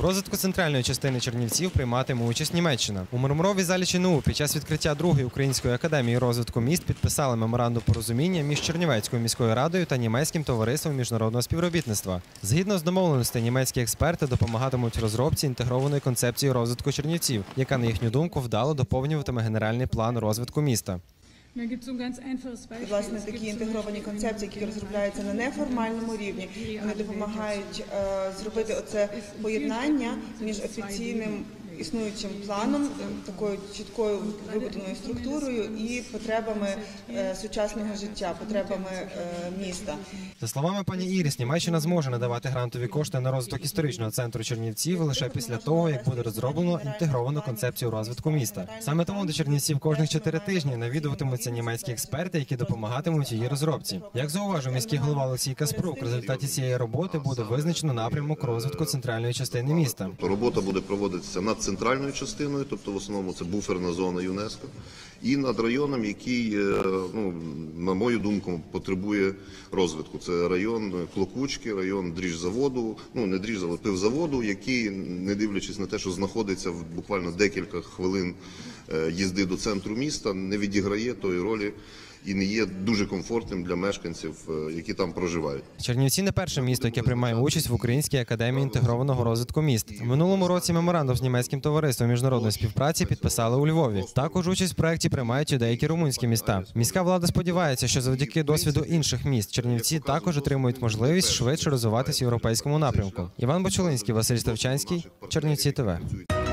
розвитку центральної частини Чернівців прийматиме участь Німеччина. У мармуровій залі ЧНУ під час відкриття другої Української академії розвитку міст підписали меморандум порозуміння між Чернівецькою міською радою та Німецьким товариством міжнародного співробітництва. Згідно з домовленостей, німецькі експерти допомагатимуть розробці інтегрованої концепції розвитку Чернівців, яка, на їхню думку, вдало доповнюватиме генеральний план розвитку міста. Власне, такі інтегровані концепції, які розробляються на неформальному рівні, вони допомагають зробити оце поєднання між офіційним існуючим планом, такою чіткою вибудованою структурою і потребами сучасного життя, потребами міста. За словами пані Ірис, Німеччина зможе надавати грантові кошти на розвиток історичного центру Чернівців лише після того, як буде розроблено інтегровану концепцію розвитку міста. Саме тому до Чернівців кожних 4 тижні навідуватимуться німецькі експерти, які допомагатимуть її розробці. Як зауважив міський голова Олексій Каспрук, в результаті цієї роботи буде визначено напрямок розвитку центральної частини міста. Робота буде проводитися над центральною частиною, тобто в основному це буферна зона ЮНЕСКО, і над районом, який, на мою думку, потребує розвитку. Це район Клокучки, район дріжзаводу, не дріжзаводу, пивзаводу, який, не дивлячись на те, що знаходиться в буквально декілька хвилин їзди до центру міста, не відіграє тої ролі і не є дуже комфортним для мешканців, які там проживають. Чернівці не перше місто, яке приймає участь в Українській академії інтегрованого розвитку міст. У минулому році меморандум з Німецьким товариством міжнародної співпраці підписали у Львові. Також участь в проєкті приймають і деякі румунські міста. Міська влада сподівається, що завдяки досвіду інших міст Чернівці також отримують можливість швидше розвиватися в європейському напрямку. Іван Бочулинський, Василь Ставчанський, Чернівці ТВ.